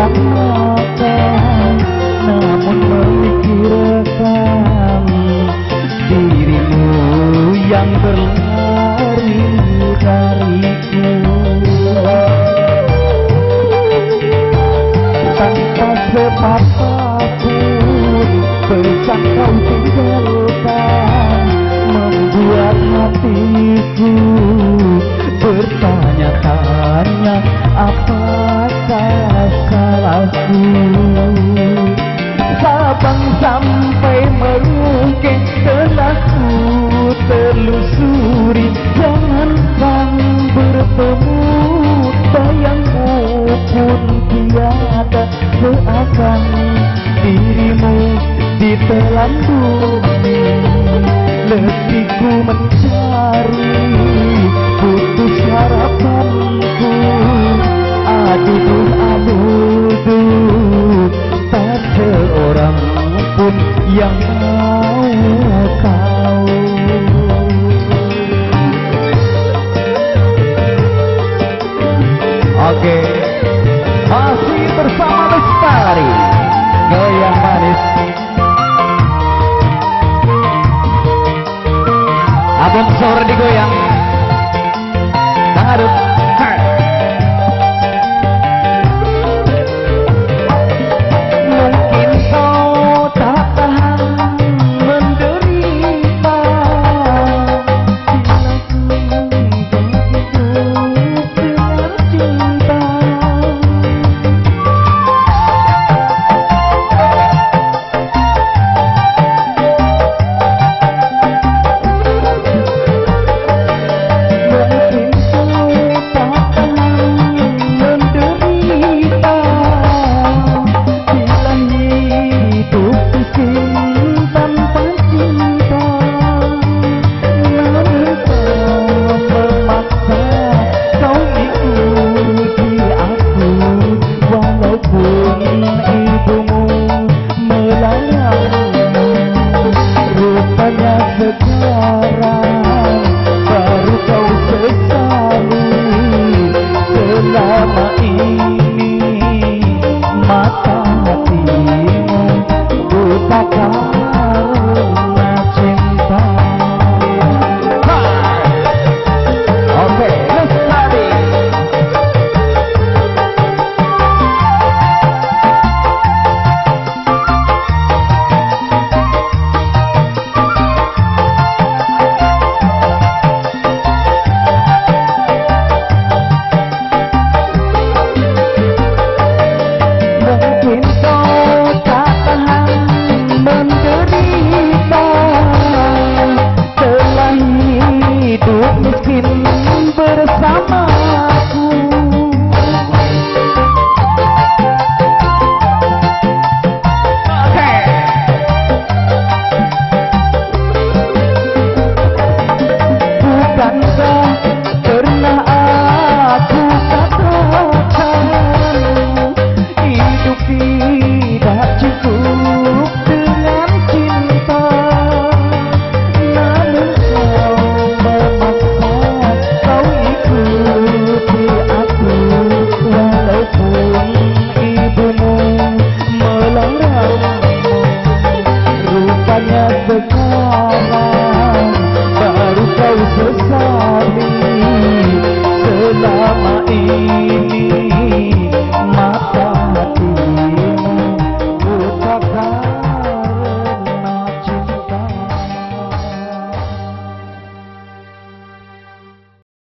yang makan, namun memikirkan dirimu yang berlari dariku. Tanpa sepatah pun pesan kau tinggalkan, membuat hatiku bertanya-tanya apakah salahku. Sabang sampai Merauke telah ku telusuri, jangankan bertemu bayangmu pun tiada, seakan dirimu ditelan bumi. Letihku mencari, putus harapanku, aduh, tak seorang pun yang mau kau. Oke, masih bersama Lestari, goyang manis. Abang sore digoyang, tangaduk.